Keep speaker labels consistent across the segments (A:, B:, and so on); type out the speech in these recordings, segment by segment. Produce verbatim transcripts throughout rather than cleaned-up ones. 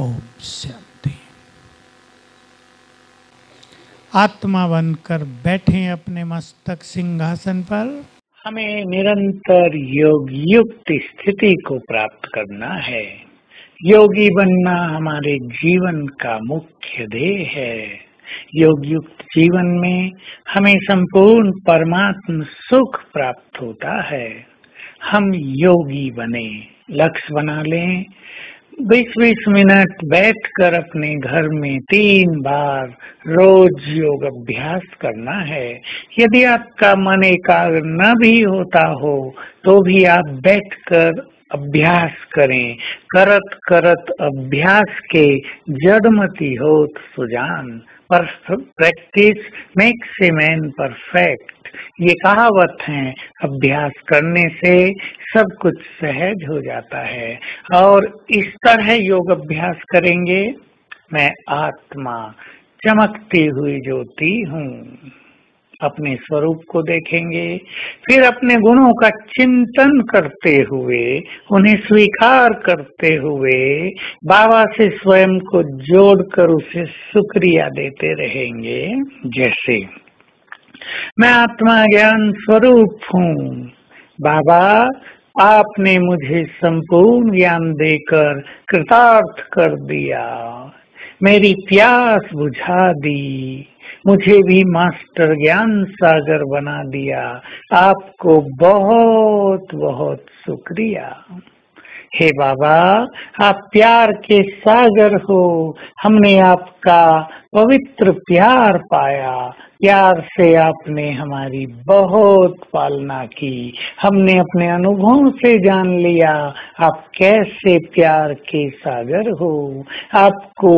A: ओम शांति। आत्मा बनकर बैठे अपने मस्तक सिंहासन पर।
B: हमें निरंतर योग युक्त स्थिति को प्राप्त करना है। योगी बनना हमारे जीवन का मुख्य ध्येय है। योग युक्त जीवन में हमें संपूर्ण परमात्म सुख प्राप्त होता है। हम योगी बने, लक्ष्य बना लें। बीस बीस मिनट बैठकर अपने घर में तीन बार रोज योग अभ्यास करना है। यदि आपका मन एकाग्र न भी होता हो तो भी आप बैठकर अभ्यास करें। करत करत अभ्यास के जड़मति होत सुजान, पर practice makes a man perfect. ये कहावत है। अभ्यास करने से सब कुछ सहज हो जाता है। और इस तरह योग अभ्यास करेंगे। मैं आत्मा चमकती हुई ज्योति हूँ। अपने स्वरूप को देखेंगे, फिर अपने गुणों का चिंतन करते हुए, उन्हें स्वीकार करते हुए बाबा से स्वयं को जोड़कर उसे शुक्रिया देते रहेंगे। जैसे मैं आत्मा ज्ञान स्वरूप हूँ। बाबा, आपने मुझे संपूर्ण ज्ञान देकर कृतार्थ कर दिया, मेरी प्यास बुझा दी, मुझे भी मास्टर ज्ञान सागर बना दिया। आपको बहुत बहुत शुक्रिया। हे बाबा, आप प्यार के सागर हो। हमने आपका पवित्र प्यार पाया। प्यार से आपने हमारी बहुत पालना की। हमने अपने अनुभवों से जान लिया आप कैसे प्यार के सागर हो। आपको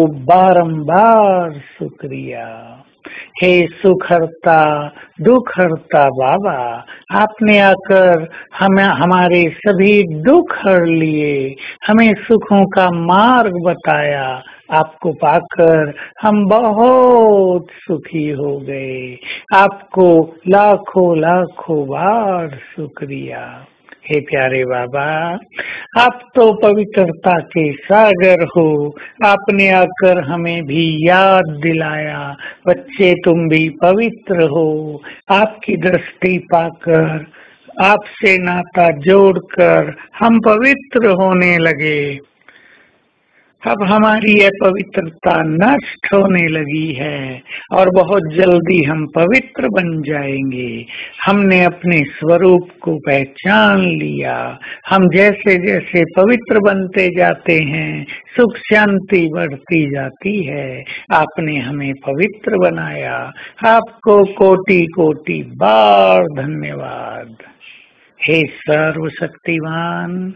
B: बारंबार शुक्रिया। हे सुखहर्ता दुखहर्ता बाबा, आपने आकर हमें हमारे सभी दुख हर लिए, हमें सुखों का मार्ग बताया। आपको पाकर हम बहुत सुखी हो गए। आपको लाखों लाखों बार शुक्रिया। हे प्यारे बाबा, आप तो पवित्रता के सागर हो। आपने आकर हमें भी याद दिलाया, बच्चे तुम भी पवित्र हो। आपकी दृष्टि पाकर, आपसे नाता जोड़कर हम पवित्र होने लगे। अब हमारी यह पवित्रता नष्ट होने लगी है और बहुत जल्दी हम पवित्र बन जाएंगे। हमने अपने स्वरूप को पहचान लिया। हम जैसे जैसे पवित्र बनते जाते हैं, सुख शांति बढ़ती जाती है। आपने हमें पवित्र बनाया। आपको कोटि कोटि बार धन्यवाद। हे सर्वशक्तिमान,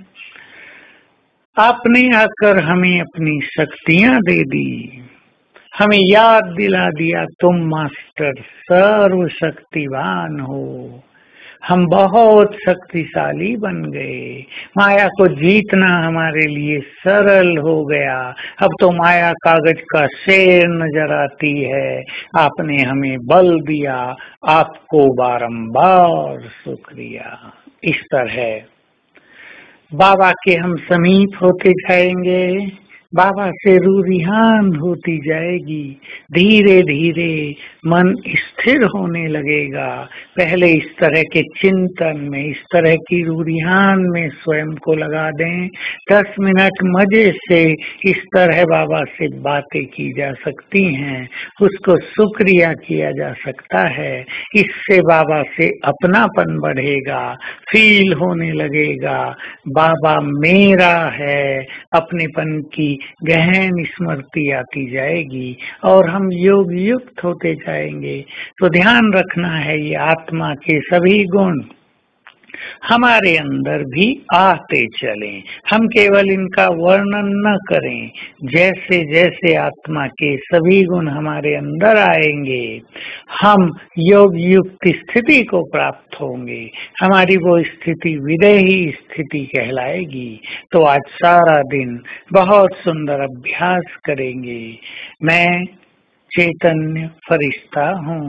B: आपने आकर हमें अपनी शक्तियां दे दी। हमें याद दिला दिया तुम मास्टर सर्वशक्तिवान हो। हम बहुत शक्तिशाली बन गए। माया को जीतना हमारे लिए सरल हो गया। अब तो माया कागज का शेर नजर आती है। आपने हमें बल दिया। आपको बारंबार शुक्रिया। इस तरह बाबा के हम समीप होते जाएंगे। बाबा से रूरिहान होती जाएगी। धीरे धीरे मन स्थिर होने लगेगा। पहले इस तरह के चिंतन में, इस तरह की रूरिहान में स्वयं को लगा दें। दस मिनट मजे से इस तरह बाबा से बातें की जा सकती हैं। उसको शुक्रिया किया जा सकता है। इससे बाबा से अपनापन बढ़ेगा, फील होने लगेगा बाबा मेरा है। अपनेपन की गहन स्मृति आती जाएगी और हम योग युक्त होते जाएंगे। तो ध्यान रखना है, ये आत्मा के सभी गुण हमारे अंदर भी आते चलें। हम केवल इनका वर्णन न करें। जैसे जैसे आत्मा के सभी गुण हमारे अंदर आएंगे, हम योग युक्त स्थिति को प्राप्त होंगे। हमारी वो स्थिति विदेही स्थिति कहलाएगी। तो आज सारा दिन बहुत सुंदर अभ्यास करेंगे। मैं चैतन्य फरिश्ता हूँ,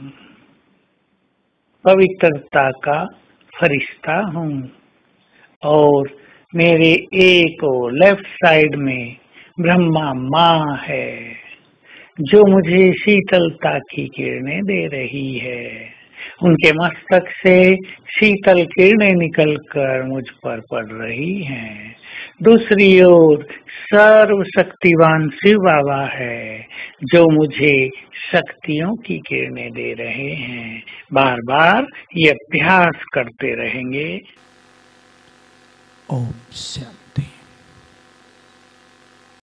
B: पवित्रता का फरिश्ता हूँ। और मेरे एक और लेफ्ट साइड में ब्रह्मा माँ है जो मुझे शीतलता की किरणें दे रही है। उनके मस्तक से शीतल किरणें निकलकर मुझ पर पड़ रही हैं। दूसरी ओर सर्वशक्तिवान शिव बाबा है जो मुझे शक्तियों की किरणें दे रहे हैं। बार बार ये अभ्यास करते रहेंगे।
A: ओम शांति।